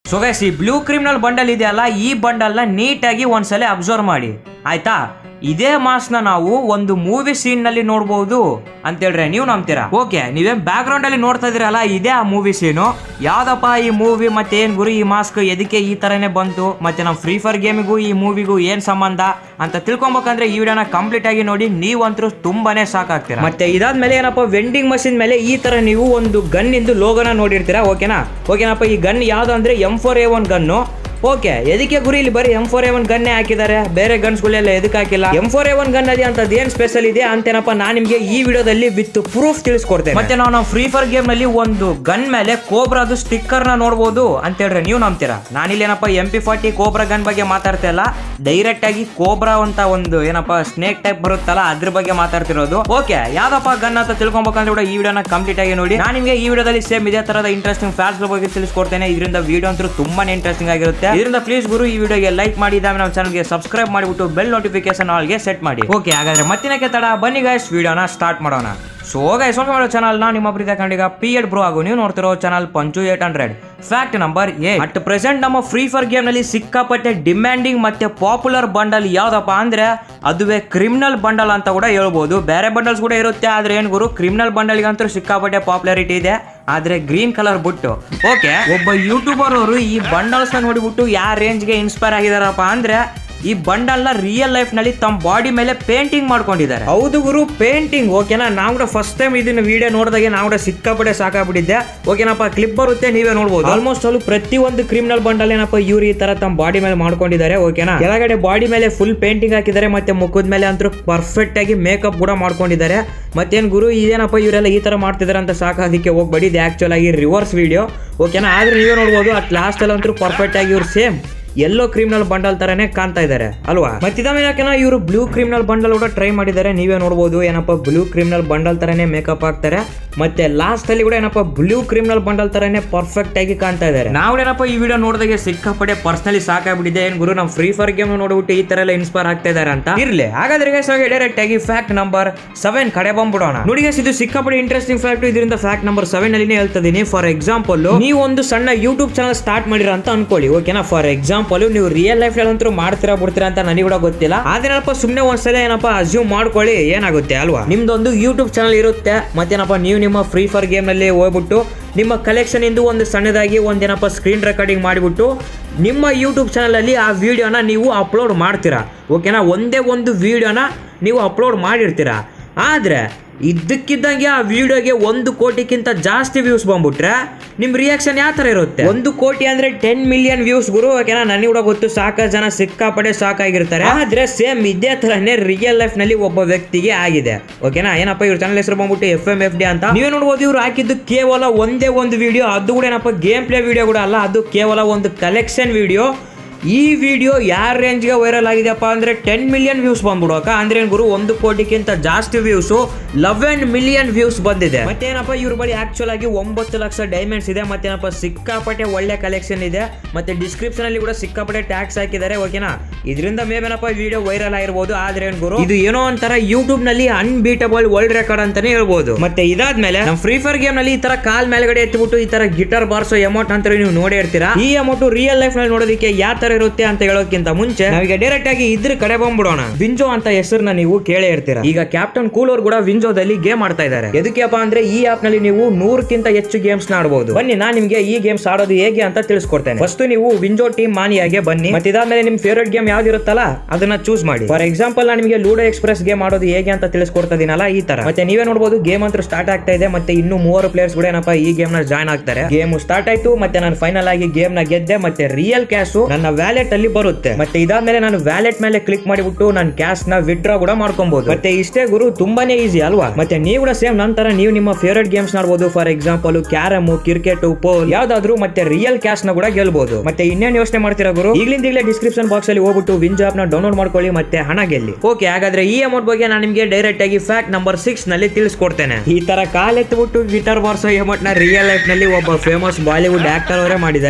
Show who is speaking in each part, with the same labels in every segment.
Speaker 1: So guys ಈ blue criminal bundle ಇದೆಯಲ್ಲ, ಈ ಬಂಡಲ್ನ ನೀಟಾಗಿ ಒಂದ್ಸಲ ಅಬ್ಸರ್ವ್ ಮಾಡಿ ಆಯ್ತಾ. ಇದೇ ಮಾಸ್ನ ನಾವು ಒಂದು ಮೂವಿ ಸೀನ್ ನಲ್ಲಿ ನೋಡಬಹುದು ಅಂತ ಹೇಳ್ರೆ ನೀವು ನಂಬ್ತೀರಾ? ಓಕೆ, ನೀವೇನ್ ಬ್ಯಾಕ್ ಗ್ರೌಂಡ್ ಅಲ್ಲಿ ನೋಡ್ತಾ ಇದೀರಲ್ಲ, ಇದೇ ಆ ಮೂವಿ ಸೀನು. ಯಾವ್ದಪ್ಪ ಈ ಮೂವಿ, ಮತ್ತೆ ಏನ್ ಗುರು ಈ ಮಾಸ್ಕ್ ಎದಕ್ಕೆ ಈ ತರನೇ ಬಂತು, ಮತ್ತೆ ನಮ್ಮ ಫ್ರೀ ಫೈರ್ ಗೇಮಿಗೂ ಈ ಮೂವಿಗೂ ಏನ್ ಸಂಬಂಧ ಅಂತ ತಿಳ್ಕೊಬೇಕಂದ್ರೆ ಈ ವಿಡಿಯೋನ ಕಂಪ್ಲೀಟ್ ಆಗಿ ನೋಡಿ. ನೀವಂತರೂ ತುಂಬಾನೇ ಸಾಕಾಗ್ತೀರಾ. ಮತ್ತೆ ಇದಾದ್ಮೇಲೆ ಏನಪ್ಪ, ವೆಂಡಿಂಗ್ ಮಷಿನ್ ಮೇಲೆ ಈ ತರ ನೀವು ಒಂದು ಗನ್ ಇಂದು ಲೋಗೋನ ನೋಡಿರ್ತೀರಾ. ಓಕೆನಪ್ಪ, ಈ ಗನ್ ಯಾವ್ದು ಅಂದ್ರೆ M4A1 ಗನ್ನು. ಓಕೆ, ಎದಕ್ಕೆ ಗುರಿ ಇಲ್ಲಿ ಬರೀ M4A1 ಗನ್ನೇ ಹಾಕಿದ್ದಾರೆ, ಬೇರೆ ಗನ್ಸ್ಗಳೆಲ್ಲ ಎದಕ್ಕೆ ಹಾಕಿಲ್ಲ? M4A1 ಗನ್ ಅದೇ ಅಂತದ್ ಏನ್ ಸ್ಪೆಷಲ್ ಇದೆ ಅಂತೇನಪ್ಪ ನಾನು ನಿಮ್ಗೆ ಈ ವಿಡಿಯೋದಲ್ಲಿ ವಿತ್ ಪ್ರೂಫ್ ತಿಳಿಸ್ಕೊಡ್ತೇನೆ. ಮತ್ತೆ ನಾವು ನಮ್ಮ ಫ್ರೀ ಫೈರ್ ಗೇಮ್ ನಲ್ಲಿ ಒಂದು ಗನ್ ಮೇಲೆ ಕೋಬ್ರಾದು ಸ್ಟಿಕ್ಕರ್ ನ ನೋಡಬಹುದು ಅಂತ ಹೇಳ್ರೆ ನೀವು ನಂಬ್ತೀರಾ? ನಾನಿಲ್ಲಿ ಏನಪ್ಪ MP40 ಕೋಬ್ರಾ ಗನ್ ಬಗ್ಗೆ ಮಾತಾಡ್ತಾ ಇಲ್ಲ, ಡೈರೆಕ್ಟ್ ಆಗಿ ಕೋಬ್ರಾ ಅಂತ ಒಂದು ಏನಪ್ಪ ಸ್ನೇಕ್ ಟೈಪ್ ಬರುತ್ತಲ್ಲ ಅದ್ರ ಬಗ್ಗೆ ಮಾತಾಡ್ತಿರೋದು. ಓಕೆ, ಯಾವ್ದಪ್ಪ ಗನ್ ಅಂತ ತಿಳ್ಕೊಬೇಕಂದ್ರೆ ಕೂಡ ಈ ವಿಡಿಯೋನ ಕಂಪ್ಲೀಟ್ ಆಗಿ ನೋಡಿ. ನಾನು ನಿಮ್ಗೆ ಈ ವಿಡಿಯೋದಲ್ಲಿ ಸೇಮ್ ಇದೇ ತರದ ಇಂಟ್ರೆಸ್ಟಿಂಗ್ ಫ್ಯಾಕ್ಟ್ಸ್ ಬಗ್ಗೆ ತಿಳಿಸ್ಕೊಡ್ತೇನೆ. ಇದರಿಂದ ವಿಡಿಯೋ ಅಂತೂ ತುಂಬಾನೇ ಇಂಟ್ರೆಸ್ಟಿಂಗ್ ಆಗಿರುತ್ತೆ. ಇದರಿಂದ ಪ್ಲೀಸ್ ಗುರು ಈ ವಿಡಿಯೋಗೆ ಲೈಕ್ ಮಾಡಿ, ಇದಾವೆ ನಮ್ಮ ಚಾನಲ್ಗೆ ಸಬ್ಸ್ಕ್ರೈಬ್ ಮಾಡಿಬಿಟ್ಟು ಬೆಲ್ ನೋಟಿಫಿಕೇಶನ್ ಆಲ್ಗೆ ಸೆಟ್ ಮಾಡಿ. ಓಕೆ, ಹಾಗಾದ್ರೆ ಮತ್ತಿನಕ್ಕೆ ತಡ, ಬನ್ನಿ ಗೈಸ್ ವಿಡಿಯೋನ ಸ್ಟಾರ್ಟ್ ಮಾಡೋಣ. ಸೊ ಗೈಸ್, ವೆಲ್ಕಮ್ ಮಾಡೋ ಚಾನಲ್ ನಾವು ನಿಮ್ಮ ಪ್ರೀತಿಯ ಖಂಡಿಗ P8 ಬ್ರೋ ಹಾಗೂ ನೀವು ನೋಡ್ತಿರೋ ಚಾನಲ್ ಪಂಚು 800. Fact number 8. ಅಟ್ ಪ್ರೆಸೆಂಟ್ ನಮ್ಮ ಫ್ರೀ ಫೈರ್ ಗೇಮ್ ನಲ್ಲಿ ಸಿಕ್ಕಾಪಟ್ಟೆ ಡಿಮ್ಯಾಂಡಿಂಗ್ ಮತ್ತೆ ಪಾಪ್ಯುಲರ್ ಬಂಡಲ್ ಯಾವ್ದಪ್ಪ ಅಂದ್ರೆ ಅದುವೇ ಕ್ರಿಮಿನಲ್ ಬಂಡಲ್ ಅಂತ ಕೂಡ ಹೇಳ್ಬೋದು. ಬೇರೆ ಬಂಡಲ್ಸ್ ಕೂಡ ಇರುತ್ತೆ, ಆದ್ರೆ ಏನ್ ಗುರು ಕ್ರಿಮಿನಲ್ ಬಂಡಲ್ಗಂತೂ ಸಿಕ್ಕಾಪಟ್ಟೆ ಪಾಪ್ಯುಲಾರಿಟಿ ಇದೆ. ಆದ್ರೆ ಗ್ರೀನ್ ಕಲರ್ ಬಿಟ್ಟು ಓಕೆ, ಒಬ್ಬ ಯೂಟ್ಯೂಬರ್ ಅವರು ಈ ಬಂಡಲ್ಸ್ ನೋಡಿಬಿಟ್ಟು ಯಾವ ರೇಂಜ್ಗೆ ಇನ್ಸ್ಪೈರ್ ಆಗಿದಾರಪ್ಪ ಅಂದ್ರೆ ಈ ಬಂಡಲ್ ನ ರಿಯಲ್ ಲೈಫ್ ನಲ್ಲಿ ತಮ್ಮ ಬಾಡಿ ಮೇಲೆ ಪೇಂಟಿಂಗ್ ಮಾಡ್ಕೊಂಡಿದ್ದಾರೆ. ಹೌದು ಗುರು, ಪೇಂಟಿಂಗ್. ಓಕೆನಾ, ನಾವು ಕೂಡ ಫಸ್ಟ್ ಟೈಮ್ ಇದನ್ನ ವಿಡಿಯೋ ನೋಡಿದಾಗ ನಾವು ಕೂಡ ಸಿಕ್ಕಾಪಟ್ಟೆ ಸಾಕಾಗ್ಬಿಟ್ಟಿದ್ದೆ. ಓಕೆನಪ್ಪ, ಕ್ಲಿಪ್ ಬರುತ್ತೆ, ನೀವೇ ನೋಡಬಹುದು. ಆಲ್ಮೋಸ್ಟ್ ಅಲ್ಲಿ ಪ್ರತಿ ಒಂದು ಕ್ರಿಮಿನಲ್ ಬಂಡಲ್ ಏನಪ್ಪ ಇವ್ರು ಈ ತರ ತಮ್ಮ ಬಾಡಿ ಮೇಲೆ ಮಾಡ್ಕೊಂಡಿದ್ದಾರೆ. ಓಕೆನಾ, ಕೆಳಗಡೆ ಬಾಡಿ ಮೇಲೆ ಫುಲ್ ಪೇಂಟಿಂಗ್ ಹಾಕಿದ್ದಾರೆ, ಮತ್ತೆ ಮುಖದ ಮೇಲೆ ಅಂತೂ ಪರ್ಫೆಕ್ಟ್ ಆಗಿ ಮೇಕಪ್ ಕೂಡ ಮಾಡ್ಕೊಂಡಿದ್ದಾರೆ. ಮತ್ತೇನ್ ಗುರು ಇದೇನಪ್ಪ ಇವರೆಲ್ಲ ಈ ತರ ಮಾಡ್ತಿದಾರೆ ಅಂತ ಸಾಕಾದಕ್ಕೆ ಹೋಗ್ಬೇಡಿ, ಇದು ಆಕ್ಚುಲ್ ಆಗಿ ರಿವರ್ಸ್ ವಿಡಿಯೋ. ಓಕೆನಾ, ಆದ್ರೆ ನೀವೇ ನೋಡಬಹುದು ಅಟ್ ಲಾಸ್ಟ್ ಅಲ್ಲಿ ಅಂತೂ ಪರ್ಫೆಕ್ಟ್ ಆಗಿ ಇವ್ರು ಸೇಮ್ ಎಲ್ಲೋ ಕ್ರಿಮಿನಲ್ ಬಂಡಲ್ ತರನೇ ಕಾಣ್ತಾ ಇದ್ದಾರೆ ಅಲ್ವಾ. ಮತ್ತಿದಾದ್ಮೇಲೆ ಇವರು ಬ್ಲೂ ಕ್ರಿಮಿನಲ್ ಬಂಡಲ್ ಕೂಡ ಟ್ರೈ ಮಾಡಿದ್ದಾರೆ, ನೀವೇ ನೋಡಬಹುದು. ಏನಪ್ಪ ಬ್ಲೂ ಕ್ರಿಮಿನಲ್ ಬಂಡಲ್ ತರನೇ ಮೇಕಪ್ ಹಾಕ್ತಾರೆ, ಮತ್ತೆ ಲಾಸ್ಟ್ ಅಲ್ಲಿ ಕೂಡ ಏನಪ್ಪ ಬ್ಲೂ ಕ್ರಿಮಿನಲ್ ಬಂಡಲ್ ತರನೇ ಪರ್ಫೆಕ್ಟ್ ಆಗಿ ಕಾಣ್ತಾ ಇದ್ದಾರೆ. ನಾವು ಏನಪ್ಪ ಈ ವಿಡಿಯೋ ನೋಡಿದಾಗ ಸಿಕ್ಕಾಪಟ್ಟೆ ಪರ್ಸನಲಿ ಸಾಕಾಗ್ಬಿಟ್ಟಿದೆ. ಏನ್ ಗುರು ನಮ್ಮ ಫ್ರೀ ಫೈರ್ ಗೇಮ್ ನೋಡ್ಬಿಟ್ಟು ಈ ತರ ಎಲ್ಲ ಇನ್ಸ್ಪೈರ್ ಆಗ್ತಾ ಇದಾರೆ ಅಂತ ಇರ್ಲಿ. ಹಾಗಾದ್ರೆ ಡೈರೆಕ್ಟ್ ಆಗಿ ಫ್ಯಾಕ್ಟ್ ನಂಬರ್ 7 ಕಡೆ ಬಂದ್ಬಿಡೋಣ. ನೋಡಿ ಗೈಸ್, ಇದು ಸಿಕ್ಕಾಪಟ್ಟೆ ಇಂಟ್ರೆಸ್ಟಿಂಗ್ ಫ್ಯಾಕ್ಟ್. ಇದರಿಂದ ಫ್ಯಾಕ್ಟ್ ನಂಬರ್ 7 ಅಲ್ಲಿ ಹೇಳ್ತಿದ್ದೀನಿ. ಫಾರ್ ಎಕ್ಸಾಂಪಲ್, ನೀವು ಒಂದು ಸಣ್ಣ ಯೂಟ್ಯೂಬ್ ಚಾನಲ್ ಸ್ಟಾರ್ಟ್ ಮಾಡಿರ ಅಂತ ಅನ್ಕೊಳ್ಳಿ. ಓಕೆನಾ, ಫಾರ್ ಎಕ್ಸಾಂಪಲ್ ನೀವು ರಿಯಲ್ ಲೈಫ್ ಅಂತೂ ಮಾಡ್ತೀರಾ ಬಿಡ್ತೀರಾ ಅಂತ ನನಗೆ ಕೂಡ ಗೊತ್ತಿಲ್ಲ, ಆದ್ರೇನಪ್ಪ ಸುಮ್ನೆ ಒಂದ್ಸಲ ಏನಪ್ಪ ಅಸ್ಯೂಮ್ ಮಾಡ್ಕೊಳ್ಳಿ ಏನಾಗುತ್ತೆ ಅಲ್ವಾ. ನಿಮ್ದೊಂದು ಯೂಟ್ಯೂಬ್ ಚಾನಲ್ ಇರುತ್ತೆ, ಮತ್ತೇನಪ್ಪ ನೀವು ನಿಮ್ಮ ಫ್ರೀ ಫೈರ್ ಗೇಮ್ ನಲ್ಲಿ ಹೋಗ್ಬಿಟ್ಟು ನಿಮ್ಮ ಕಲೆಕ್ಷನ್ ಇಂದು ಒಂದು ಸಣ್ಣದಾಗಿ ಒಂದೇನಪ್ಪ ಸ್ಕ್ರೀನ್ ರೆಕಾರ್ಡಿಂಗ್ ಮಾಡಿಬಿಟ್ಟು ನಿಮ್ಮ ಯೂಟ್ಯೂಬ್ ಚಾನಲ್ ಅಲ್ಲಿ ಆ ವಿಡಿಯೋನ ನೀವು ಅಪ್ಲೋಡ್ ಮಾಡ್ತೀರಾ. ಓಕೆನಾ, ಒಂದೇ ಒಂದು ವಿಡಿಯೋನ ನೀವು ಅಪ್ಲೋಡ್ ಮಾಡಿರ್ತೀರಾ. ಆದ್ರೆ ಇದ್ದಕ್ಕಿದ್ದಂಗೆ ಆ ವಿಡಿಯೋಗೆ 1 ಕೋಟಿಗಿಂತ ಜಾಸ್ತಿ ವ್ಯೂಸ್ ಬಂದ್ಬಿಟ್ರೆ ನಿಮ್ ರಿಯಾಕ್ಷನ್ ಯಾವ ತರ ಇರುತ್ತೆ? 1 ಕೋಟಿ ಅಂದ್ರೆ 10 ಮಿಲಿಯನ್ ವ್ಯೂಸ್ ಗುರು. ಓಕೆನಾ, ನನಗೆ ಕೂಡ ಗೊತ್ತು, ಸಾಕಷ್ಟು ಜನ ಸಿಕ್ಕಾಪಡೆ ಸಾಕಾಗಿರ್ತಾರೆ. ಆದ್ರೆ ಸೇಮ್ ಇದೇ ತರನೇ ರಿಯಲ್ ಲೈಫ್ ನಲ್ಲಿ ಒಬ್ಬ ವ್ಯಕ್ತಿಗೆ ಆಗಿದೆ. ಓಕೆನಾ, ಏನಪ್ಪ ಇವ್ರ ಚಾನಲ್ ಹೆಸರು ಬಂದ್ಬಿಟ್ಟು FMFD ಅಂತ. ನೀವೇ ನೋಡ್ಬೋದು, ಇವ್ರು ಹಾಕಿದ್ದು ಕೇವಲ ಒಂದೇ ಒಂದು ವಿಡಿಯೋ, ಅದು ಕೂಡ ಏನಪ್ಪ ಗೇಮ್ ಪ್ಲೇ ವಿಡಿಯೋ ಕೂಡ ಅಲ್ಲ, ಅದು ಕೇವಲ ಒಂದು ಕಲೆಕ್ಷನ್ ವಿಡಿಯೋ. ಈ ವಿಡಿಯೋ ಯಾರ ರೇಂಜ್ಗೆ ವೈರಲ್ ಆಗಿದೆಯಪ್ಪ ಅಂದ್ರೆ 10 ಮಿಲಿಯನ್ ವ್ಯೂಸ್ ಬಂದ್ಬಿಡುವಕ್ಕ. ಅಂದ್ರೆ ಗುರು 1 ಕೋಟಿಗಿಂತ ಜಾಸ್ತಿ ವ್ಯೂಸ್, 11 ಮಿಲಿಯನ್ ವ್ಯೂಸ್ ಬಂದಿದೆ. ಮತ್ತೇನಪ್ಪ ಇವ್ರ ಬಳಿ ಆಕ್ಚುಲ್ ಆಗಿ 9 ಲಕ್ಷ ಡೈಮಂಡ್ಸ್ ಇದೆ. ಮತ್ತೇನಪ್ಪ ಸಿಕ್ಕಾಪಟ್ಟೆ ಒಳ್ಳೆ ಕಲೆಕ್ಷನ್ ಇದೆ. ಮತ್ತೆ ಡಿಸ್ಕ್ರಿಪ್ಷನ್ ಅಲ್ಲಿ ಕೂಡ ಸಿಕ್ಕಾಪಟ್ಟೆ ಟ್ಯಾಕ್ಸ್ ಹಾಕಿದ್ದಾರೆ. ಓಕೆನಾ, ಇದರಿಂದ ಮೇಬೇನಪ್ಪ ವಿಡಿಯೋ ವೈರಲ್ ಆಗಿರ್ಬೋದು. ಆದ್ರೆ ಏನ್ ಗುರು, ಇದು ಏನೋ ಒಂಥರ ಯೂಟ್ಯೂಬ್ ನಲ್ಲಿ ಅನ್ಬೀಟಬಲ್ ವರ್ಲ್ಡ್ ರೆಕಾರ್ಡ್ ಅಂತಾನೆ ಹೇಳ್ಬೋದು. ಮತ್ತೆ ಇದಾದ್ಮೇಲೆ ನಮ್ಮ ಫ್ರೀ ಫೈರ್ ಗೇಮ್ ನಲ್ಲಿ ಈ ತರ ಕಾಲ್ ಮೇಲ್ಗಡೆ ಎತ್ತಿಬಿಟ್ಟು ಈ ತರ ಗಿಟಾರ್ ಬಾರ್ಸೋ ಎಮೌಂಟ್ ಅಂತ ನೀವು ನೋಡೇ ಇರ್ತೀರಾ. ಈ ಅಮೌಂಟ್ ರಿಯಲ್ ಲೈಫ್ ನಲ್ಲಿ ನೋಡೋದಕ್ಕೆ ಯಾವ ತರ ಇರುತ್ತೆ ಅಂತ ಹೇಳೋಕ್ಕಿಂತ ಮುಂಚೆ ನಾವೀಗ ಡೈರೆಕ್ಟ್ ಆಗಿ ಇದ್ರ ಕಡೆ ಬಂದ್ಬಿಡೋಣ. ವಿಂಜೋ ಅಂತ ಹೆಸರನ್ನ ನೀವು ಕೇಳೇ ಇರ್ತೀರಾ. ಈಗ ಕ್ಯಾಪ್ಟನ್ ಕೂಲ್ ಅವರು ಕೂಡ ವಿಂಜೋದಲ್ಲಿ ಗೇಮ್ ಆಡ್ತಾ ಇದ್ದಾರೆ. ಎದಕ್ಕೆಪ್ಪ ಅಂದ್ರೆ ಈ ಆಪ್ ನಲ್ಲಿ ನೀವು 100ಕ್ಕಿಂತ ಹೆಚ್ಚು ಗೇಮ್ಸ್ ಆಡಬಹುದು. ಬನ್ನಿ ನಾನು ನಿಮ್ಗೆ ಈ ಗೇಮ್ಸ್ ಆಡೋದು ಹೇಗೆ ಅಂತ ತಿಳಿಸ್ಕೊಡ್ತೇನೆ. ಫಸ್ಟ್ ನೀವು ವಿಂಜೋ ಟೀಮ್ ಮಾನಿಯಾಗೆ ಬನ್ನಿ. ಮತ್ತೆ ಇದಾದ್ಮೇಲೆ ನಿಮ್ ಫೇವರೇಟ್ ಗೇಮ್ ಯಾವ್ದು ಇರುತ್ತಲ್ಲ ಅದನ್ನ ಚೂಸ್ ಮಾಡಿ. ಫಾರ್ ಎಕ್ಸಾಂಪಲ್ ನಾನು ನಿಮಗೆ ಲೂಡೋ ಎಕ್ಸ್ಪ್ರೆಸ್ ಗೇಮ್ ಆಡೋದು ಹೇಗೆ ಅಂತ ತಿಳಿಸ್ಕೊಡ್ತಾ ಇದೀನಲ್ಲ ಈ ತರ. ಮತ್ತೆ ನೀವೇ ನೋಡಬಹುದು ಗೇಮ್ ಅಂತೂ ಸ್ಟಾರ್ಟ್ ಆಗ್ತಾ ಇದೆ. ಮತ್ತೆ ಇನ್ನು 3 ಪ್ಲೇಯರ್ಸ್ ಕೂಡ ಏನಪ್ಪ ಈ ಗೇಮ್ ನ ಜಾಯ್ನ್ ಆಗ್ತಾರೆ. ಗೇಮ್ ಸ್ಟಾರ್ಟ್ ಆಯ್ತು, ಮತ್ತೆ ನಾನು ಫೈನಲ್ ಆಗಿ ಗೇಮ್ ನ ಗೆದ್ದೆ. ಮತ್ತೆ ರಿಯಲ್ ಕ್ಯಾಶ್ ನನ್ನ ವ್ಯಾಲೆಟ್ ಅಲ್ಲಿ ಬರುತ್ತೆ. ಮತ್ತೆ ಇದಾದ್ಮೇಲೆ ನಾನು ವ್ಯಾಲೆಟ್ ಮೇಲೆ ಕ್ಲಿಕ್ ಮಾಡಿಬಿಟ್ಟು ನಾನು ಕ್ಯಾಶ್ ನ ವಿತ್ಡ್ರಾ ಕೂಡ ಮಾಡ್ಕೊಬಹುದು. ಮತ್ತೆ ಇಷ್ಟೇ ಗುರು, ತುಂಬಾನೇ ಈಸಿ ಅಲ್ವಾ. ಮತ್ತೆ ನೀವು ಕೂಡ ಸೇಮ್ ನಂತರ ನೀವು ನಿಮ್ಮ ಫೇವರೇಟ್ ಗೇಮ್ಸ್ ಆಡಬಹುದು. For example carrom, cricket, pool ಯಾವ್ದಾದ್ರು ಮತ್ತೆ ರಿಯಲ್ ಕ್ಯಾಶ್ ನ ಕೂಡ ಗೆಲ್ಬಹುದು. ಮತ್ತೆ ಇನ್ನೇನು ಯೋಚನೆ ಮಾಡ್ತೀರಾ ಗುರು, ಈಗಲೇ ಡಿಸ್ಕ್ರಿಪ್ಷನ್ ಬಾಕ್ಸ್ ಅಲ್ಲಿ ಹೋಗ್ಬಿಟ್ಟು ವಿಂಜೋ ಆಪ್ ನ ಡೌನ್ಲೋಡ್ ಮಾಡ್ಕೊಳ್ಳಿ, ಮತ್ತೆ ಹಣ ಗೆಲ್ಲಿ. ಓಕೆ, ಹಾಗಾದ್ರೆ ಈ ಅಮೌಂಟ್ ಬಗ್ಗೆ ನಾನು ನಿಮಗೆ ಡೈರೆಕ್ಟ್ ಆಗಿ ಫ್ಯಾಕ್ಟ್ ನಂಬರ್ 6 ನಲ್ಲಿ ತಿಳಿಸ್ಕೊಡ್ತೇನೆ. ಈ ತರ ಕಾಲ್ ಎತ್ತಿಬಿಟ್ಟು ಗಿಟಾರ್ ಬಾರ್ಸೋ ಅಮೌಂಟ್ ನ ರಿಯಲ್ ಲೈಫ್ ನಲ್ಲಿ ಒಬ್ಬ ಫೇಮಸ್ ಬಾಲಿವುಡ್ ಆಕ್ಟರ್ ಅವರೇ ಮಾಡಿದ್ದಾರೆ.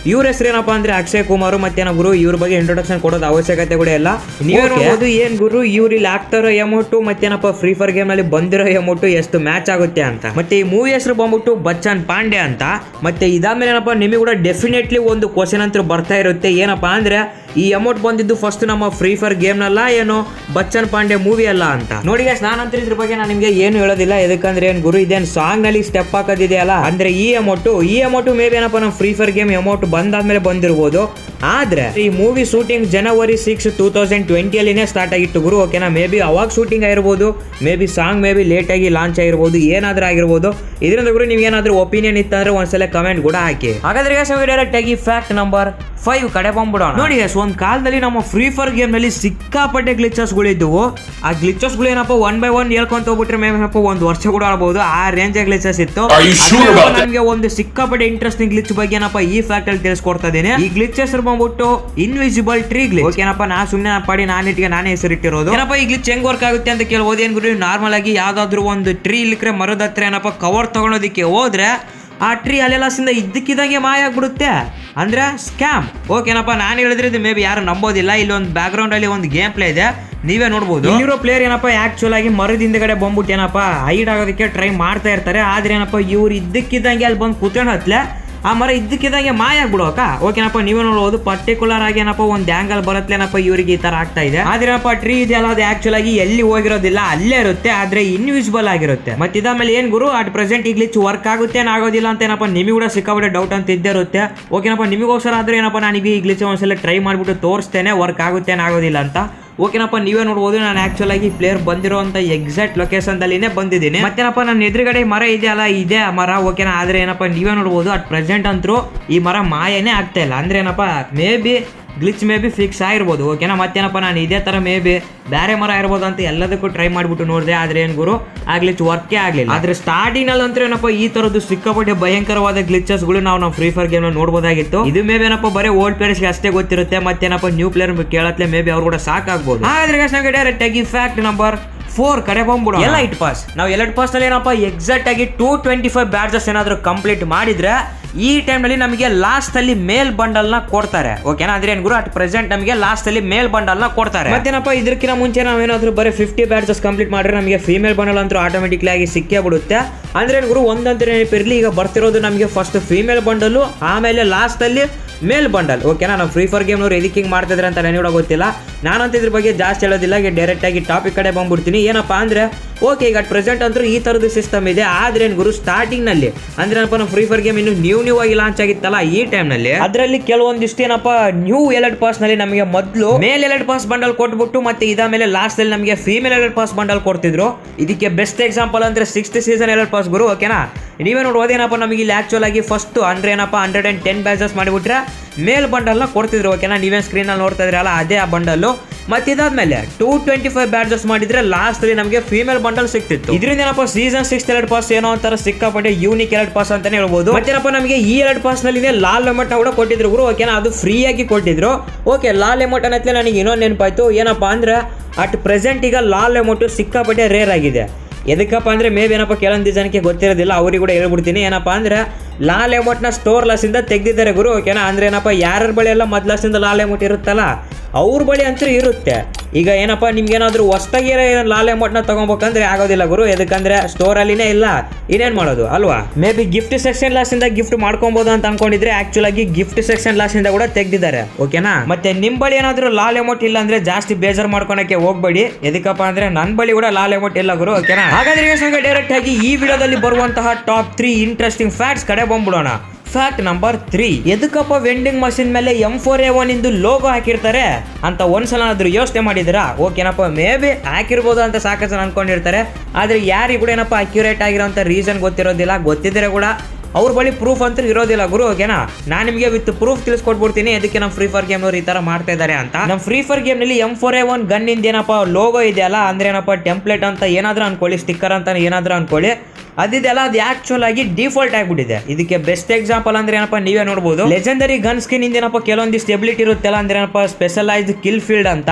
Speaker 1: ಇವ್ರ ಹೆಸರು ಏನಪ್ಪಾ ಅಂದ್ರೆ ಅಕ್ಷಯ್ ಕುಮಾರ್ ಮತ್ತೇನ ಗುರು ಇವ್ರ ಬಗ್ಗೆ ಇಂಟ್ರೊಡಕ್ಷನ್ ಕೊಡೋದು ಅವಶ್ಯಕತೆ ಕೂಡ ಇಲ್ಲ. ನೀವೇ ನೋಡಬಹುದು ಏನ್ ಗುರು ಇವ್ರು ಇಲ್ಲಿ ಆಗ್ತಾರೋ ಎಮೌಂಟು ಮತ್ತೇನಪ್ಪ ಫ್ರೀ ಫೈರ್ ಗೇಮ್ ನಲ್ಲಿ ಬಂದಿರೋ ಎಮೌಂಟು ಎಷ್ಟು ಮ್ಯಾಚ್ ಆಗುತ್ತೆ ಅಂತ. ಮತ್ತೆ ಈ ಮೂವಿ ಹೆಸರು ಬಂದ್ಬಿಟ್ಟು ಬಚ್ಚನ್ ಪಾಂಡೆ ಅಂತ. ಮತ್ತೆ ಇದಾದ್ಮೇಲೆ ಏನಪ್ಪಾ ನಿಮಗೆ ಕೂಡ ಡೆಫಿನೆಟ್ಲಿ ಒಂದು ಕ್ವಶನ್ ಅಂತ ಬರ್ತಾ ಇರುತ್ತೆ, ಏನಪ್ಪಾ ಅಂದ್ರೆ ಈ ಅಮೌಂಟ್ ಬಂದಿದ್ದು ಫಸ್ಟ್ ನಮ್ಮ ಫ್ರೀ ಫೈರ್ ಗೇಮ್ ನಲ್ಲ ಏನು ಬಚ್ಚನ್ ಪಾಂಡೆ ಮೂವಿ ಅಲ್ಲ ಅಂತ. ನೋಡಿ ನಾನಂತ ಇದ್ರ ಬಗ್ಗೆ ನಾನು ನಿಮ್ಗೆ ಏನು ಹೇಳೋದಿಲ್ಲ, ಯಾಕಂದ್ರೆ ಏನ್ ಗುರು ಇದೇನು ಸಾಂಗ್ ನಲ್ಲಿ ಸ್ಟೆಪ್ ಹಾಕೋದಿದೆಯಲ್ಲ, ಅಂದ್ರೆ ಈ ಅಮೌಂಟ್ ಮೇ ಬಿ ಏನಪ್ಪ ನಮ್ಮ ಫ್ರೀ ಫೈರ್ ಗೇಮ್ ಅಮೌಂಟ್ ಬಂದಾದ್ಮೇಲೆ ಬಂದಿರ್ಬೋದು. ಆದ್ರೆ ಈ ಮೂವಿ ಶೂಟಿಂಗ್ ಜನವರಿ 6, 2020 ಅಲ್ಲಿನೇ ಸ್ಟಾರ್ಟ್ ಆಗಿತ್ತು ಗುರು, ಓಕೆನಾ. ಮೇ ಬಿ ಅವಾಗ ಶೂಟಿಂಗ್ ಆಗಿರ್ಬೋದು, maybe song maybe late ಆಗಿ ಲಾಂಚ್ ಆಗಿರ್ಬೋದು, ಏನಾದ್ರೂ ಆಗಿರ್ಬೋದು. ಇದರಿಂದ ಗುರು ನಿಮ್ಗೆ ಏನಾದ್ರೂ ಒಪಿನಿಯನ್ ಇತ್ತಂದ್ರೆ ಒಂದ್ಸಲ ಕಮೆಂಟ್ ಕೂಡ ಹಾಕಿ. ಹಾಗಾದ್ರೆ ಡೈರೆಕ್ಟ್ ಆಗಿ ಫ್ಯಾಕ್ಟ್ ನಂಬರ್ 5 ಕಡೆ ಬಂದ್ಬಿಡೋಣ. ನೋಡಿ ಒಂದ್ ಕಾಲದಲ್ಲಿ ನಮ್ಮ ಫ್ರೀ ಫೈರ್ ಗೇಮ್ ನಲ್ಲಿ ಸಿಕ್ಕಾಪಟ್ಟೆ ಗ್ಲಿಚಸ್ ಗಳಿದ್ದವು. ಆ ಗ್ಲಿಚಸ್ ಗಳು ಏನಪ್ಪ 1 by 1 ಹೇಳ್ಕೊಂತ ಹೋಗ್ಬಿಟ್ರೆ ಮೇ ಏನಪ್ಪ ಒಂದು ವರ್ಷ ಕೂಡ ಆಡಬಹುದು, ಆ ರೇಂಜ್ ಗ್ಲಿಚಸ್ ಇತ್ತು. ನಮಗೆ ಒಂದು ಸಿಕ್ಕಾಪಟ್ಟೆ ಇಂಟ್ರೆಸ್ಟಿಂಗ್ ಗ್ಲಿಚ್ ಬಗ್ಗೆ ಏನಪ್ಪ ಈ ಫ್ಯಾಕ್ಟ್ ಅಲ್ಲಿ ತಿಳಿಸ್ಕೊಡ್ತಾ ಇದ್ದೀನಿ. ಈ ಗ್ಲಿಚಸ್ ಬಂದ್ಬಿಟ್ಟು ಇನ್ವಿಸಿಬಲ್ ಟ್ರೀ ಗ್ಲಿಚ್, ಓಕೆನಪ್ಪ. ನಾನೇ ಹೆಸರಿಟ್ಟಿರೋದು. ಏನಪ್ಪ ಈ ಗ್ಲಿಚ್ ಹೆಂಗ್ ವರ್ಕ್ ಆಗುತ್ತೆ ಅಂತ ಕೇಳ್ಬೋದು. ಏನ್ ಗುರು ನಾರ್ಮಲ್ ಆಗಿ ಯಾವ್ದಾದ್ರು ಒಂದು ಟ್ರೀ ಇಲ್ಲಿಕ್ರೆ ಮರದ ಹತ್ರ ಏನಪ್ಪ ಕವರ್ ತಗೊಳೋದಿಕ್ಕೆ ಹೋದ್ರೆ ಆ ಟ್ರೀ ಅಲ್ಲೆಲ್ಲ ಇದ್ದಕ್ಕಿದ್ದಂಗೆ ಮಾಯ ಆಗ್ಬಿಡುತ್ತೆ, ಅಂದ್ರೆ ಸ್ಕ್ಯಾಮ್, ಓಕೆನಪ್ಪ. ನಾನು ಹೇಳಿದ್ರೆ ಇದು ಮೇ ಬಿ ಯಾರು ನಂಬೋದಿಲ್ಲ. ಇಲ್ಲಿ ಒಂದು ಬ್ಯಾಕ್ ಗ್ರೌಂಡ್ ಅಲ್ಲಿ ಒಂದು ಗೇಮ್ ಪ್ಲೇ ಇದೆ, ನೀವೇ ನೋಡ್ಬೋದು. ಇಲ್ಲಿರೋ ಪ್ಲೇಯರ್ ಏನಪ್ಪ ಆಕ್ಚುಲ್ ಆಗಿ ಮರದ ಹಿಂದಗಡೆ ಬಂದ್ಬಿಟ್ಟು ಏನಪ್ಪ ಹೈಡ್ ಆಗೋದಕ್ಕೆ ಟ್ರೈ ಮಾಡ್ತಾ ಇರ್ತಾರೆ. ಆದ್ರೆ ಏನಪ್ಪ ಇವ್ರು ಇದ್ದಕ್ಕಿದ್ದಂಗೆ ಅಲ್ಲಿ ಬಂದು ಕೂತ್ಕೊಂಡು ಹತ್ಲೆ ಆ ಮರ ಇದ್ದಕ್ಕಿದ್ದಂಗೆ ಮಾಯ ಆಗ್ಬಿಡೋಕ, ಓಕೆನಪ್ಪ. ನೀವೇ ನೋಡ್ಬೋದು ಪರ್ಟಿಕ್ಯುಲರ್ ಆಗಿ ಏನಪ್ಪ ಒಂದು ಆಂಗಲ್ ಬರತ್ಲೇನಪ್ಪ ಇವ್ರಿಗೆ ಈ ತರ ಆಗ್ತಾ ಇದೆ. ಆದ್ರೇನಪ್ಪ ಟ್ರೀ ಇದೆಯಲ್ಲ ಅದು ಆಕ್ಚುಲ್ ಆಗಿ ಎಲ್ಲಿ ಹೋಗಿರೋದಿಲ್ಲ, ಅಲ್ಲೇ ಇರುತ್ತೆ, ಆದ್ರೆ ಇನ್ವಿಸಿಬಲ್ ಆಗಿರುತ್ತೆ. ಮತ್ತೆ ಇದಾದ್ಮೇಲೆ ಏನ್ ಗುರು ಅಟ್ ಪ್ರೆಸೆಂಟ್ ಈ ಗ್ಲಿಚ್ ವರ್ಕ್ ಆಗುತ್ತೆ ಆಗೋದಿಲ್ಲ ಅಂತ ಏನಪ್ಪ ನಿಮಗೆ ಕೂಡ ಸಿಕ್ಕಾಬಿಟ್ಟೆ ಡೌಟ್ ಅಂತ ಇದ್ದೇ ಇರುತ್ತೆ, ಓಕೆನಪ್ಪ. ನಿಮಗೋಸ್ಕರ ಆದ್ರೆ ಏನಪ್ಪ ನಾನೀಗ ಈ ಗ್ಲಿಚ್ ಒಂದ್ಸಲ ಟ್ರೈ ಮಾಡ್ಬಿಟ್ಟು ತೋರಿಸ್ತೇನೆ ವರ್ಕ್ ಆಗುತ್ತೆ ಆಗೋದಿಲ್ಲ ಅಂತ, ಓಕೆನಪ್ಪ. ನೀವೇ ನೋಡ್ಬೋದು ನಾನು ಆಕ್ಚುಲ್ ಆಗಿ ಪ್ಲೇಯರ್ ಬಂದಿರೋಂಥ ಎಕ್ಸಾಕ್ಟ್ ಲೊಕೇಶನ್ ದಲ್ಲಿನೇ ಬಂದಿದ್ದೀನಿ. ಮತ್ತೇನಪ್ಪ ನನ್ನ ಎದುರುಗಡೆ ಮರ ಇದೆಯಲ್ಲ, ಇದೆ ಆ ಮರ, ಓಕೆನಾ. ಆದ್ರೆ ಏನಪ್ಪ ನೀವೇ ನೋಡ್ಬೋದು ಅಟ್ ಪ್ರೆಸೆಂಟ್ ಅಂತೂ ಈ ಮರ ಮಾಯನೇ ಆಗ್ತಾ ಇಲ್ಲ, ಅಂದ್ರೆ ಏನಪ್ಪ maybe glitch maybe fix ಆಗಿರ್ಬೋದು, ಓಕೆನಾ. ಮತ್ತೇನಪ್ಪ ನಾನು ಇದೇ ತರ ಮೇ ಬಿ ಬೇರೆ ಮರ ಇರ್ಬೋದು ಅಂತ ಎಲ್ಲದಕ್ಕೂ ಟ್ರೈ ಮಾಡ್ಬಿಟ್ಟು ನೋಡಿದೆ, ಆದ್ರೆ ಏನ್ ಗುರು ಆ ಗ್ಲಿಚ್ ವರ್ಕೇ ಆಗ್ಲಿಲ್ಲ. ಆದ್ರೆ ಸ್ಟಾರ್ಟಿಂಗ್ ಅಲ್ಲಿ ಅಂತೂ ಏನಪ್ಪ ಈ ತರದ್ದು ಸಿಕ್ಕಾಪಟ್ಟೆ ಭಯಂಕರವಾದ ಗ್ಲಿಚಸ್ ಗಳು ನಾವು ಫ್ರೀ ಫೈರ್ ಗೇಮ್ ನೋಡ್ಬೋದಾಗಿತ್ತು. ಇದು ಮೇ ಬಿ ಏನಪ್ಪ ಬರೀ ಓಲ್ಡ್ ಪ್ಲೇಯರ್ಸ್ ಗೆ ಅಷ್ಟೇ ಗೊತ್ತಿರುತ್ತೆ, ಮತ್ತೇನಪ್ಪ ನ್ಯೂ ಪ್ಲೇಯರ್ ಕೇಳತ್ಲೆ ಮೇ ಬಿ ಅವ್ರು ಕೂಡ ಸಾಕಾಗ್ಬೋದು. ಆದ್ರೆ ಡೈರೆಕ್ಟ್ ಆಗಿ ಫ್ಯಾಕ್ಟ್ ನಂಬರ್ 4 ಕಡೆ ಬಂದ್ಬಿಡು. Elite pass. ನಾವು ಎಲೈಟ್ ಪಾಸ್ ನಲ್ಲಿ ಏನಪ್ಪ ಎಕ್ಸಾಕ್ಟ್ ಆಗಿ 225 ಬ್ಯಾಡ್ಜಸ್ ಏನಾದ್ರು ಕಂಪ್ಲೀಟ್ ಮಾಡಿದ್ರೆ ಈ ಟೈಮ್ ನಲ್ಲಿ ನಮಗೆ ಲಾಸ್ಟ್ ಅಲ್ಲಿ ಮೇಲ್ ಬಂಡಲ್ ನ ಕೊಡ್ತಾರೆ, ಓಕೆನಾ. ಅಂದ್ರೆ ಏನ್ ಗುರು ಅಟ್ ಪ್ರೆಸೆಂಟ್ ನಮಗೆ ಲಾಸ್ಟ್ ಅಲ್ಲಿ ಮೇಲ್ ಬಂಡಲ್ ನ ಕೊಡ್ತಾರೆ. ಮತ್ತೇನಪ್ಪ ಇದಕ್ಕಿಂತ ಮುಂಚೆ ನಾವೇನಾದ್ರೂ ಬರೀ 50 ಬ್ಯಾಡ್ಜಸ್ ಕಂಪ್ಲೀಟ್ ಮಾಡಿದ್ರೆ ನಮಗೆ ಫೀಮೇಲ್ ಬಂಡಲ್ ಅಂತೂ ಆಟೋಮೆಟಿಕ್ಲಿ ಆಗಿ ಸಿಕ್ಕೇ ಬಿಡುತ್ತೆ. ಅಂದ್ರೆ ಏನ್ ಗುರು ಒಂದಂತ ನೆನಪಿರ್ಲಿ, ಈಗ ಬರ್ತಿರೋದು ನಮಗೆ ಫಸ್ಟ್ ಫೀಮೇಲ್ ಬಂಡಲ್, ಆಮೇಲೆ ಲಾಸ್ಟ್ ಅಲ್ಲಿ ಮೇಲ್ ಬಂಡಲ್, ಓಕೆನಾ. ನಾವು ಫ್ರೀ ಫೈರ್ ಗೇಮ್ ನವರು ಎದಕ್ಕೆ ಹಿಂಗ್ ಮಾಡ್ತಿದ್ರೆ ಅಂತ ನನಗೆ ಗೊತ್ತಿಲ್ಲ, ನಾನಂತ ಇದ್ರ ಬಗ್ಗೆ ಜಾಸ್ತಿ ಹೇಳೋದಿಲ್ಲ. ಡೈರೆಕ್ಟ್ ಆಗಿ ಟಾಪಿಕ್ ಕಡೆ ಬಂದ್ಬಿಡ್ತೀನಿ. ಏನಪ್ಪಾ ಅಂದ್ರೆ ಓಕೆ ಈಗ ಪ್ರೆಸೆಂಟ್ ಅಂತೂ ಈ ತರದ ಸಿಸ್ಟಮ್ ಇದೆ. ಆದ್ರೆ ಏನ್ ಗುರು ಸ್ಟಾರ್ಟಿಂಗ್ ನಲ್ಲಿ ಅಂದ್ರೆ ಏನಪ್ಪ ನಮ್ಮ ಫ್ರೀ ಫೈರ್ ಗೇಮ್ ಇನ್ನು ನ್ಯೂ ಆಗಿ ಲಾಂಚ್ ಆಗಿತ್ತಲ್ಲ ಈ ಟೈಮ್ ನಲ್ಲಿ, ಅದರಲ್ಲಿ ಕೆಲವೊಂದಿಷ್ಟು ಏನಪ್ಪ ನ್ಯೂ ಎಲೈಟ್ ಪಾಸ್ ನಲ್ಲಿ ನಮಗೆ ಮೊದಲು ಮೇಲ್ ಎಲೈಟ್ ಪಾಸ್ ಬಂಡಲ್ ಕೊಟ್ಬಿಟ್ಟು ಮತ್ತೆ ಇದಾದ್ಮೇಲೆ ಲಾಸ್ಟ್ ಅಲ್ಲಿ ನಮಗೆ ಫೀಮೇಲ್ ಎಲೈಟ್ ಪಾಸ್ ಬಂಡಲ್ ಕೊಡ್ತಿದ್ರು. ಇದಕ್ಕೆ ಬೆಸ್ಟ್ ಎಕ್ಸಾಂಪಲ್ ಅಂದ್ರೆ 6th ಸೀಸನ್ ಎಲೈಟ್ ಪಾಸ್ ಗುರು, ಓಕೆನಾ. ನೀವೇ ನೋಡ್ಬೋದೇನಪ್ಪ ನಮಗೆ ಇಲ್ಲಿ ಆಕ್ಚುಲ್ ಆಗಿ ಫಸ್ಟ್ ಅಂದ್ರೆ ಏನಪ್ಪ 110 ಬ್ಯಾಚಸ್ ಮಾಡಿಬಿಟ್ರೆ ಮೇಲ್ ಬಂಡಲ್ ನ ಕೊಡ್ತಿದ್ರು, ಓಕೆನಾ. ನೀವೇನ್ ಸ್ಕ್ರೀನ್ ಅಲ್ಲಿ ನೋಡ್ತಾ ಇದ್ರಲ್ಲ ಅದೇ ಆ ಬಂಡಲ್. ಮತ್ತೆ ಇದಾದ್ಮೇಲೆ 225 ಬ್ಯಾಡ್ಜಸ್ ಮಾಡಿದ್ರೆ ಲಾಸ್ಟ್ ಅಲ್ಲಿ ನಮಗೆ ಫೀಮೇಲ್ ಬಂಡಲ್ ಸಿಕ್ತಿತ್ತು. ಇದರಿಂದ ಏನಪ್ಪ ಸೀಸನ್ 6 ಎಲೈಟ್ ಪಾಸ್ ಏನೋ ಒಂಥರ ಸಿಕ್ಕಾಪಟ್ಟೆ ಯೂನಿಕ್ ಎಲೈಟ್ ಪಾಸ್ ಅಂತಾನೆ ಹೇಳ್ಬೋದು. ಮತ್ತೇನಪ್ಪ ನಮಗೆ ಈ ಎಲೈಟ್ ಪಾಸ್ ನಲ್ಲಿ ಲಾಲ್ ಎಮೌಂಟ್ ಕೂಡ ಕೊಟ್ಟಿದ್ರು ಗುರು, ಓಕೆನಾ. ಅದು ಫ್ರೀ ಆಗಿ ಕೊಟ್ಟಿದ್ರು, ಓಕೆ. ಲಾಲ್ ಎಮೌಂಟ್ ಅನ್ನತ್ಲೆ ನನಗೆ ಇನ್ನೊಂದು ನೆನಪಾಯ್ತು, ಏನಪ್ಪಾ ಅಂದ್ರೆ ಅಟ್ ಪ್ರೆಸೆಂಟ್ ಈಗ ಲಾಲ್ ಎಮೌಂಟ್ ಸಿಕ್ಕಾಪಟ್ಟೆ ರೇರ್ ಆಗಿದೆ. ಎದಕ್ಕಪ್ಪ ಅಂದ್ರೆ ಮೇ ಬಿ ಏನಪ್ಪ ಕೆಲವೊಂದು ಜನಕ್ಕೆ ಗೊತ್ತಿರೋದಿಲ್ಲ, ಅವ್ರಿಗೆ ಕೂಡ ಹೇಳ್ಬಿಡ್ತೀನಿ. ಏನಪ್ಪಾ ಅಂದ್ರೆ ಲಾಲ್ ಎಮೌಂಟ್ ನ ಸ್ಟೋರ್ ಲಾಸಿಂದ ತೆಗೆದಿದ್ದಾರೆ ಗುರು, ಓಕೆನಾ. ಅಂದ್ರೆ ಏನಪ್ಪ ಯಾರ ಬಳಿ ಎಲ್ಲ ಮೊದ್ಲಾಸಿಂದ ಲಾಲ್ ಎಮೌಂಟ್ ಇರುತ್ತಲ್ಲ ಅವ್ರ ಬಳಿ ಅಂತೂ ಇರುತ್ತೆ. ಈಗ ಏನಪ್ಪ ನಿಮ್ಗೇನಾದ್ರೂ ಹೊಸದಾಗಿ ಲಾಲ್ ಅಮೌಂಟ್ ನ ತಗೋಬೇಕಂದ್ರೆ ಆಗೋದಿಲ್ಲ ಗುರು, ಯಾಕಂದ್ರೆ ಸ್ಟೋರ್ ಅಲ್ಲಿನೇ ಇಲ್ಲ, ಇನ್ನೇನ್ ಮಾಡೋದು ಅಲ್ವಾ. ಮೇ ಬಿ ಗಿಫ್ಟ್ ಸೆಕ್ಷನ್ ಲಾಸ್ ಇಂದ ಗಿಫ್ಟ್ ಮಾಡ್ಕೊಬಹುದು ಅಂತ ಅನ್ಕೊಂಡಿದ್ರೆ ಆಕ್ಚುಲ್ ಆಗಿ ಗಿಫ್ಟ್ ಸೆಕ್ಷನ್ ಲಾಸ್ ಇಂದ ಕೂಡ ತೆಗ್ದಿದ್ದಾರೆ, ಓಕೆನಾ. ಮತ್ತೆ ನಿಮ್ ಬಳಿ ಏನಾದ್ರೂ ಲಾಲ್ ಅಮೌಂಟ್ ಇಲ್ಲ ಅಂದ್ರೆ ಜಾಸ್ತಿ ಬೇಜಾರ್ ಮಾಡ್ಕೊಳಕ್ಕೆ ಹೋಗ್ಬೇಡಿ, ಎದಕ್ಕಪ್ಪ ಅಂದ್ರೆ ನನ್ ಬಳಿ ಕೂಡ ಲಾಲ್ ಅಮೌಂಟ್ ಇಲ್ಲ ಗುರು, ಓಕೆನಾ. ಹಾಗಾದ್ರೆ ಡೈರೆಕ್ಟ್ ಆಗಿ ಈ ವಿಡಿಯೋದಲ್ಲಿ ಬರುವಂತಹ ಟಾಪ್ 3 ಇಂಟ್ರೆಸ್ಟಿಂಗ್ ಫ್ಯಾಕ್ಟ್ಸ್ ಕಡೆ ಬಂದ್ಬಿಡೋಣ. ಫ್ಯಾಕ್ಟ್ ನಂಬರ್ 3, ಎದಕ್ಕಪ್ಪ ವೆಂಡಿಂಗ್ ಮಷಿನ್ ಮೇಲೆ M4A1 ಇಂದು ಲೋಗೋ ಹಾಕಿರ್ತಾರೆ ಅಂತ ಒಂದ್ಸಲ ಯೋಚನೆ ಮಾಡಿದಿರಾ? ಓಕೆನಪ್ಪ, ಮೇ ಬಿ ಹಾಕಿರ್ಬೋದು ಅಂತ ಸಾಕಷ್ಟು ಜನ ಅನ್ಕೊಂಡಿರ್ತಾರೆ, ಆದ್ರೆ ಯಾರಿಗೂ ಕೂಡ ಏನಪ್ಪ ಅಕ್ಯುರೇಟ್ ಆಗಿರೋಂಥ ರೀಸನ್ ಗೊತ್ತಿರೋದಿಲ್ಲ. ಗೊತ್ತಿದ್ರೆ ಕೂಡ ಅವ್ರ ಬಳಿ ಪ್ರೂಫ್ ಅಂತೂ ಇರೋದಿಲ್ಲ ಗುರು, ಓಕೆನಾ. ನಾನು ನಿಮಗೆ ವಿತ್ ಪ್ರೂಫ್ ತಿಳಿಸ್ಕೊಟ್ಬಿಡ್ತೀನಿ ಅದಕ್ಕೆ ನಮ್ಮ ಫ್ರೀ ಫೈರ್ ಗೇಮ್ ಅವರು ಈ ತರ ಮಾಡ್ತಾ ಇದ್ದಾರೆ ಅಂತ. ನಮ್ಮ ಫ್ರೀ ಫೈರ್ ಗೇಮ್ ನಲ್ಲಿ M4A1 ಗನ್ ಇಂದ ಏನಪ್ಪ ಲೋಗೋ ಇದೆಯಲ್ಲ, ಅಂದ್ರೆ ಏನಪ್ಪ ಟೆಂಪ್ಲೇಟ್ ಅಂತ ಏನಾದ್ರೂ ಅನ್ಕೊಳ್ಳಿ, ಸ್ಟಿಕ್ಕರ್ ಅಂತ ಏನಾದ್ರೂ ಅನ್ಕೊಳ್ಳಿ, ಅದಿದೆಲ್ಲ ಅದು ಆಕ್ಚುಲ್ ಆಗಿ ಡಿಫಾಲ್ಟ್ ಆಗಿಬಿಟ್ಟಿದೆ. ಇದಕ್ಕೆ ಬೆಸ್ಟ್ ಎಕ್ಸಾಂಪಲ್ ಅಂದ್ರೆ ಏನಪ್ಪ ನೀವೇ ನೋಡಬಹುದು, ಲೆಜೆಂಡರಿ ಗನ್ ಸ್ಕಿನ್ ಇಂದ ಏನಪ್ಪ ಕೆಲವೊಂದಿಷ್ಟು ಎಬಿಲಿಟಿ ಇರುತ್ತಲ್ಲ, ಅಂದ್ರೆ ಏನಪ್ಪ ಸ್ಪೆಷಲೈಸ್ಡ್ ಕಿಲ್ ಫೀಲ್ಡ್ ಅಂತ.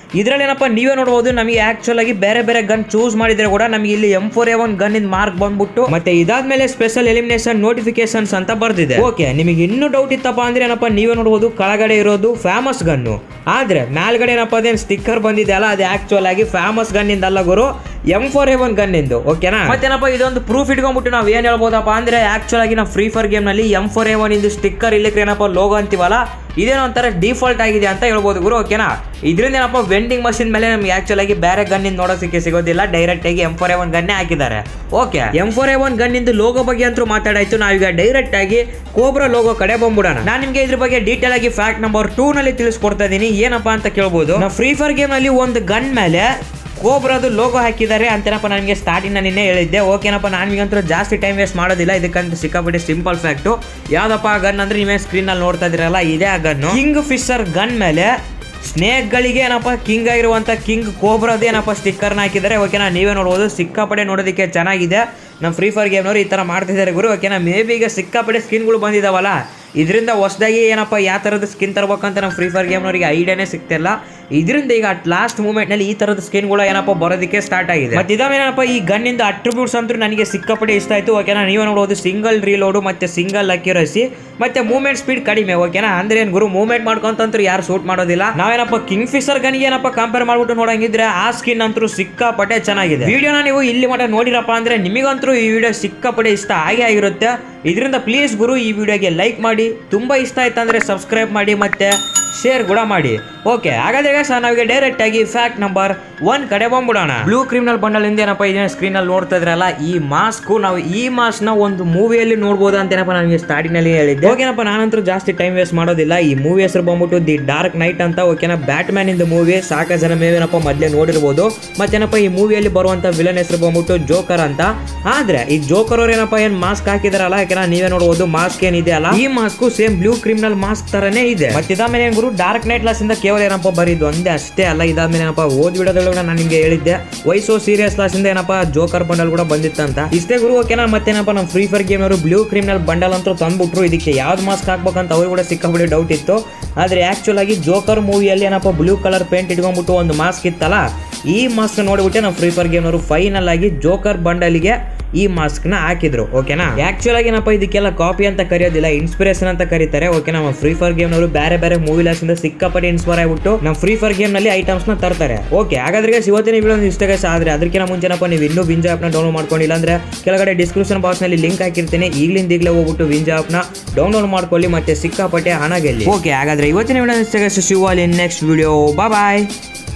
Speaker 1: ಇದರಲ್ಲಿ ಏನಪ್ಪ ನೀವೇ ನೋಡಬಹುದು ನಮಗೆ ಆಕ್ಚುಲ್ ಆಗಿ ಬೇರೆ ಬೇರೆ ಗನ್ ಚೂಸ್ ಮಾಡಿದ್ರೆ ಕೂಡ ನಮಗೆ ಇಲ್ಲಿ M4A1 ಗನ್ ಇಂದ ಮಾರ್ಕ್ ಬಂದ್ಬಿಟ್ಟು ಮತ್ತೆ ಇದಾದ್ಮೇಲೆ ಸ್ಪೆಷಲ್ ಎಲಿಮಿನೇಷನ್ ನೋಟಿಫಿಕೇಶನ್ಸ್ ಅಂತ ಬರ್ದಿದೆ. ಓಕೆ, ನಿಮಗೆ ಇನ್ನೂ ಡೌಟ್ ಇತ್ತಪ್ಪ ಅಂದ್ರೆ ಏನಪ್ಪ ನೀವೇ ನೋಡಬಹುದು ಕೆಳಗಡೆ ಇರೋದು ಫೇಮಸ್ ಗನ್ನು, ಆದ್ರೆ ಮೇಲ್ಗಡೆ ಏನಪ್ಪ ಅದೇನು ಸ್ಟಿಕ್ಕರ್ ಬಂದಿದೆ ಅಲ್ಲ ಅದು ಆಕ್ಚುಲ್ ಆಗಿ ಫೇಮಸ್ ಗನ್ ಇಂದ ಅಲ್ಲ ಗುರು, M4A1 ಗನ್ ಇಂದು. ಓಕೆನಾ, ಮತ್ತೇನಪ್ಪ ಇದೊಂದು ಪ್ರೂಫ್ ಇಟ್ಕೊಂಡ್ಬಿಟ್ಟು ನಾವ್ ಏನ್ ಹೇಳ್ಬೋದಪ್ಪ ಅಂದ್ರೆ ಆಕ್ಚುಲ್ ಆಗಿ ನಾವು ಫ್ರೀ ಫೈರ್ ಗೇಮ್ ನಲ್ಲಿ M4A1 ಇಂದು ಸ್ಟಿಕ್ಕರ್ ಇಲ್ಲಕ್ಕೆ ಏನಪ್ಪ ಲೋಗೋ ಅಂತೀವಲ್ಲ ಇದೇನೋ ಒಂಥರ ಡಿಫಾಲ್ಟ್ ಆಗಿದೆ ಅಂತ ಹೇಳ್ಬೋದು ಗುರು. ಓಕೆನಾ, ಇದರಿಂದ ಏನಪ್ಪ ವೆಂಡಿಂಗ್ ಮಷಿನ್ ಮೇಲೆ ನಮ್ಗೆ ಆಕ್ಚುಲ್ ಆಗಿ ಬೇರೆ ಗನ್ ಇಂದ ನೋಡೋದಕ್ಕೆ ಸಿಗೋದಿಲ್ಲ, ಡೈರೆಕ್ಟ್ ಆಗಿ M4A1 ಗನ್ನೇ ಹಾಕಿದ್ದಾರೆ. ಓಕೆ, M4A1 ಗನ್ ಇಂದು ಲೋಗೋ ಬಗ್ಗೆ ಅಂತೂ ಮಾತಾಡಾಯ್ತು, ನಾವೀಗ ಡೈರೆಕ್ಟ್ ಆಗಿ ಕೋಬ್ರಾ ಲೋಗೋ ಕಡೆ ಬಂದ್ಬಿಡೋಣ. ನಾನು ನಿಮ್ಗೆ ಇದ್ರ ಬಗ್ಗೆ ಡೀಟೇಲ್ ಆಗಿ ಫ್ಯಾಕ್ಟ್ ನಂಬರ್ 2 ನಲ್ಲಿ ತಿಳಿಸ್ಕೊಡ್ತಾ ಇದೀನಿ. ಏನಪ್ಪಾ ಅಂತ ಕೇಳ್ಬೋದು, ನಾವು ಫ್ರೀ ಫೈರ್ ಗೇಮ್ ನಲ್ಲಿ ಒಂದು ಗನ್ ಮೇಲೆ ಕೋಬ್ರಾದು ಲೋಗೋ ಹಾಕಿದ್ದಾರೆ ಅಂತೇನಪ್ಪ ನನಗೆ ಸ್ಟಾರ್ಟಿಂಗ್ ನಿನ್ನೆ ಹೇಳಿದ್ದೆ. ಓಕೆನಪ್ಪ, ನನಗಂತೂ ಜಾಸ್ತಿ ಟೈಮ್ ವೇಸ್ಟ್ ಮಾಡೋದಿಲ್ಲ, ಇದಕ್ಕಂತೂ ಸಿಕ್ಕಾಪಟ್ಟೆ ಸಿಂಪಲ್ ಫ್ಯಾಕ್ಟು. ಯಾವ್ದಪ್ಪ ಆ ಗನ್ ಅಂದ್ರೆ ನೀವೇ ಸ್ಕ್ರೀನಲ್ಲಿ ನೋಡ್ತಾ ಇದ್ದೀರಲ್ಲ ಇದೇ ಆ ಗನ್ನು. ಕಿಂಗ್ ಫಿಶರ್ ಗನ್ ಮೇಲೆ ಸ್ನೇಕ್ಗಳಿಗೆ ಏನಪ್ಪ ಕಿಂಗ್ ಆಗಿರುವಂಥ ಕಿಂಗ್ ಕೋಬ್ರಾದು ಏನಪ್ಪ ಸ್ಟಿಕ್ಕರ್ನ ಹಾಕಿದ್ದಾರೆ. ಓಕೆನಾ, ನೀವೇ ನೋಡ್ಬೋದು, ಸಿಕ್ಕಾಪಟ್ಟೆ ನೋಡೋದಕ್ಕೆ ಚೆನ್ನಾಗಿದೆ. ನಮ್ಮ ಫ್ರೀ ಫೈರ್ ಗೇಮ್ನವರು ಈ ಥರ ಮಾಡ್ತಿದ್ದಾರೆ ಗುರು. ಓಕೆನಾ, ಮೇ ಬಿ ಈಗ ಸಿಕ್ಕಾಪಟ್ಟೆ ಸ್ಕಿನ್ಗಳು ಬಂದಿದ್ದಾವಲ್ಲ, ಇದರಿಂದ ಹೊಸದಾಗಿ ಏನಪ್ಪ ಯಾವ ಥರದ ಸ್ಕಿನ್ ತರಬೇಕಂತ ನಮ್ಮ ಫ್ರೀ ಫೈರ್ ಗೇಮ್ನವರಿಗೆ ಐಡಿಯಾನೇ ಸಿಗ್ತಿಲ್ಲ. ಇದರಿಂದ ಈಗ ಅಟ್ ಲಾಸ್ಟ್ ಮೂಮೆಂಟ್ನಲ್ಲಿ ಈ ಥರದ ಸ್ಕಿನ್ಗಳು ಏನಪ್ಪ ಬರೋದಕ್ಕೆ ಸ್ಟಾರ್ಟ್ ಆಗಿದೆ. ಮತ್ತು ಇದಾವೇನಪ್ಪ ಈ ಗನ್ನಿಂದ ಅಟ್ರಿಬ್ಯೂಟ್ಸ್ ಅಂತೂ ನನಗೆ ಸಿಕ್ಕಾಪಟ್ಟೆ ಇಷ್ಟ ಆಯಿತು. ಓಕೆನಾ, ನೀವೇ ನೋಡ್ಬೋದು, ಸಿಂಗಲ್ ರೀಲೋಡು ಮತ್ತು ಸಿಂಗಲ್ ಅಕ್ಯುರಸಿ ಮತ್ತು ಮೂವ್ಮೆಂಟ್ ಸ್ಪೀಡ್ ಕಡಿಮೆ. ಓಕೆನಾ, ಅಂದ್ರೆ ಏನು ಗುರು, ಮೂವ್ಮೆಂಟ್ ಮಾಡ್ಕೊಂತಂತೂ ಯಾರು ಶೂಟ್ ಮಾಡೋದಿಲ್ಲ. ನಾವೇನಪ್ಪ ಕಿಂಗ್ ಫಿಶರ್ ಗನ್ಗೆ ಏನಪ್ಪ ಕಂಪೇರ್ ಮಾಡ್ಬಿಟ್ಟು ನೋಡಂಗಿದ್ರೆ ಆ ಸ್ಕಿನ್ ಅಂತೂ ಸಿಕ್ಕಾಪಟ್ಟೆ ಚೆನ್ನಾಗಿದೆ. ವಿಡಿಯೋನ ನೀವು ಇಲ್ಲಿ ಮಟ್ಟ ನೋಡಿರಪ್ಪ ಅಂದ್ರೆ ನಿಮಗಂತೂ ಈ ವಿಡಿಯೋ ಸಿಕ್ಕಾಪಟ್ಟೆ ಇಷ್ಟ ಆಗೇ ಆಗಿರುತ್ತೆ. ಇದರಿಂದ ಪ್ಲೀಸ್ ಗುರು ಈ ವಿಡಿಯೋಗೆ ಲೈಕ್ ಮಾಡಿ, ತುಂಬ ಇಷ್ಟ ಆಯ್ತು ಅಂದರೆ ಸಬ್ಸ್ಕ್ರೈಬ್ ಮಾಡಿ ಮತ್ತು ಶೇರ್ ಕೂಡ ಮಾಡಿ. ಓಕೆ, ಹಾಗಾದ್ರೆ ನಾವೀಗ ಡೈರೆಕ್ಟ್ ಆಗಿ ಫ್ಯಾಕ್ಟ್ ನಂಬರ್ 1 ಕಡೆ ಬಂದ್ಬಿಡೋಣ. ಬ್ಲೂ ಕ್ರಿಮಿನಲ್ ಬಂಡಲ್ ಇಂದ ಏನಪ್ಪ ಇದನ್ನ ಸ್ಕ್ರೀನ್ ಅಲ್ಲಿ ನೋಡ್ತಾ ಇದ್ರಲ್ಲ ಈ ಮಾಸ್ಕ್, ನಾವು ಈ ಮಾಸ್ಕ್ ನ ಒಂದು ಮೂವಿಯಲ್ಲಿ ನೋಡ್ಬೋದು ಅಂತ ಏನಪ್ಪ ನನಗೆ ಸ್ಟಾರ್ಟಿಂಗ್ ನಲ್ಲಿ ಹೇಳಿದ್ದೆ. ಓಕೆನಪ್ಪ, ನಾನಂತೂ ಜಾಸ್ತಿ ಟೈಮ್ ವೇಸ್ಟ್ ಮಾಡೋದಿಲ್ಲ. ಈ ಮೂವಿ ಹೆಸರು ಬಂದ್ಬಿಟ್ಟು ದಿ ಡಾರ್ಕ್ ನೈಟ್ ಅಂತ. ಓಕೆನಾ, ಬ್ಯಾಟ್ ಮ್ಯಾನ್ ಇಂದ ಮೂವಿ ಸಾಕಷ್ಟು ಜನ ಮೇವೇನಪ್ಪ ಮೊದಲೇ ನೋಡಿರ್ಬೋದು. ಮತ್ತೇನಪ್ಪ ಈ ಮೂವಿಯಲ್ಲಿ ಬರುವಂತ ವಿಲನ್ ಹೆಸರು ಬಂದ್ಬಿಟ್ಟು ಜೋಕರ್ ಅಂತ. ಆದ್ರೆ ಈ ಜೋಕರ್ ಅವ್ರು ಏನಪ್ಪ ಏನ್ ಮಾಸ್ಕ್ ಹಾಕಿದಾರಲ್ಲ, ಯಾಕೆನಾ ನೀವೇ ನೋಡ್ಬೋದು, ಮಾಸ್ಕ್ ಏನಿದೆ ಅಲ್ಲ ಈ mask same blue criminal mask ತರನೇ ಇದೆ. ಮತ್ತೆ ಇದಾದ್ಮೇಲೆ ಏನ್ ಗುರು, ಡಾರ್ಕ್ ನೈಟ್ ಲಾಸ್ ಇಂದ ಕೇವಲ ಏನಪ್ಪ ಬರೀದು ಒಂದೇ ಅಷ್ಟೇ ಅಲ್ಲ. ಇದಾದ್ಮೇಲೆ ಏನಪ್ಪ ಓದ್ ವಿಡಿಯೋದೊಳಗೆ ನಾನು ನಿಮ್ಗೆ ಹೇಳಿದ್ದೆ ವೈಸೋ ಸೀರಿಯಸ್ ಲಾಸ್ ಇಂದ ಏನಪ್ಪ ಜೋಕರ್ ಬಂಡಲ್ ಕೂಡ ಬಂದಿತ್ತಂತ. ಇಷ್ಟೇ ಗುರು. ಓಕೆನಾ, ಮತ್ತೇನಪ್ಪ ನಮ್ಮ ಫ್ರೀ ಫೈರ್ ಗೇಮ್ ಅವರು ಬ್ಲೂ ಕ್ರಿಮಿನಲ್ ಬಂಡಲ್ ಅಂತ ತಂದ್ಬಿಟ್ರು. ಇದಕ್ಕೆ ಯಾವ್ದು ಮಾಸ್ಕ್ ಹಾಕ್ಬೇಕಂತ ಅವ್ರು ಕೂಡ ಸಿಕ್ಕಾಬಿಡಿ ಡೌಟ್ ಇತ್ತು. ಆದ್ರೆ ಆಕ್ಚುಲ್ ಆಗಿ ಜೋಕರ್ ಮೂವಿಯಲ್ಲಿ ಏನಪ್ಪ ಬ್ಲೂ ಕಲರ್ ಪೇಂಟ್ ಇಟ್ಕೊಂಡ್ಬಿಟ್ಟು ಒಂದು ಮಾಸ್ಕ್ ಇತ್ತಲ್ಲ, ಈ ಮಾಸ್ಕ್ ನೋಡಿಬಿಟ್ಟೆ ನಮ್ಮ ಫ್ರೀ ಫೈರ್ ಗೇಮ್ ಅವರು ಫೈನಲ್ ಆಗಿ ಜೋಕರ್ ಬಂಡಲ್ಗೆ ಈ ಮಾಸ್ಕ್ ನ ಹಾಕಿದ್ರು. ಓಕೆನಾ, ಆಕ್ಚುಲ್ ಆಗಿ ಏನಪ್ಪ ಇದಕ್ಕೆಲ್ಲ ಕಾಪಿ ಅಂತ ಕರೆಯೋದಿಲ್ಲ, ಇನ್ಸ್ಪಿರೇಷನ್ ಅಂತ ಕರೀತಾರೆ. ಓಕೆ, ನಮ್ಮ ಫ್ರೀ ಫೈರ್ ಗೇಮ್ ನವರು ಬೇರೆ ಬೇರೆ ಮೂವಿ ಲಾಸ್ ಇಂದ ಸಿಕ್ಕಾಪಟ್ಟೆ ಇನ್ಸ್ಪೈರ್ ಆಗಿಬಿಟ್ಟು ನಮ್ಮ ಫ್ರೀ ಫೈರ್ ಗೇಮ್ ನಲ್ಲಿ ಐಟಮ್ಸ್ ನ ತರ್ತಾರೆ. ಓಕೆ, ಹಾಗಾದ್ರೆ ಇವತ್ತಿನ ವಿಡಿಯೋ ಇಷ್ಟ ಆದ್ರೆ ಅದಕ್ಕಿಂತ ಮುಂಚೆನಪ್ಪ ನೀವು ಇನ್ನೂ ವಿಂಜ್ ಆಪ್ ನ ಡೌನ್ಲೋಡ್ ಮಾಡ್ಕೊಂಡಿಲ್ಲ ಅಂದ್ರೆ ಕೆಳಗಡೆ ಡಿಸ್ಕ್ರಿಪ್ಷನ್ ಬಾಕ್ಸ್ ನಲ್ಲಿ ಲಿಂಕ್ ಹಾಕಿರ್ತೀನಿ, ಈಗಲೇ ಹೋಗ್ಬಿಟ್ಟು ವಿಂಜ್ ಆಪ್ ನ ಡೌನ್ಲೋಡ್ ಮಾಡ್ಕೊಳ್ಳಿ ಮತ್ತೆ ಸಿಕ್ಕಾಪಟ್ಟೆ ಹಣ ಗೆಲ್ಲಿ. ಓಕೆ, ಹಾಗಾದ್ರೆ ಇವತ್ತಿನ ವಿಡಿಯೋ ಇಷ್ಟ ಶಿವಾಲಿ ನೆಕ್ಸ್ಟ್ ವಿಡಿಯೋ. ಬಾಯ್.